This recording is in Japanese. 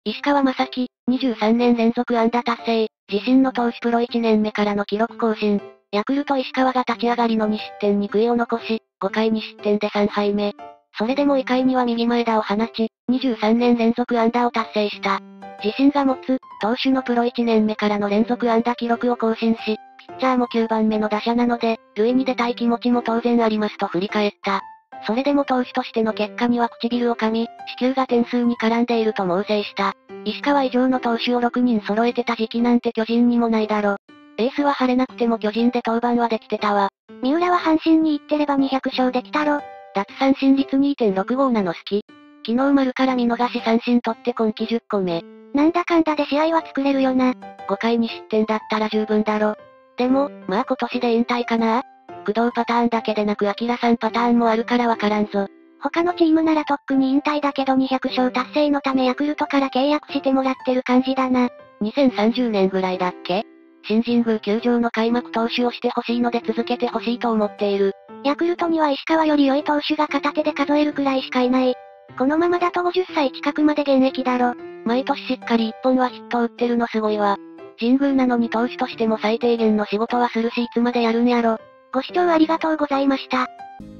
石川雅樹、23年連続安打達成、自身の投手プロ1年目からの記録更新。ヤクルト石川が立ち上がりの2失点に悔いを残し、5回2失点で3敗目。それでも1回には右前打を放ち、23年連続安打を達成した。自身が持つ、投手のプロ1年目からの連続安打記録を更新し、ピッチャーも9番目の打者なので、塁に出たい気持ちも当然ありますと振り返った。それでも投手としての結果には唇を噛み、四球が点数に絡んでいると猛省した。石川以上の投手を6人揃えてた時期なんて巨人にもないだろ。エースは晴れなくても巨人で登板はできてたわ。 三浦は阪神に行ってれば200勝できたろ。 奪三振率 2.65 なの好き。昨日丸から見逃し三振取って今季10個目。 なんだかんだで試合は作れるよな。 5回2失点だったら十分だろ。でも、まあ今年で引退かな。工藤パターンだけでなく明さんパターンもあるからわからんぞ。 他のチームならとっくに引退だけど200勝達成のためヤクルトから契約してもらってる感じだな。 2030年ぐらいだっけ？新神宮球場の開幕投手をしてほしいので続けてほしいと思っている。 ヤクルトには石川より良い投手が片手で数えるくらいしかいない。このままだと50歳近くまで現役だろ。 毎年しっかり1本はヒットを打ってるのすごいわ。神宮なのに投手としても最低限の仕事はするしいつまでやるんやろ。 ご視聴ありがとうございました。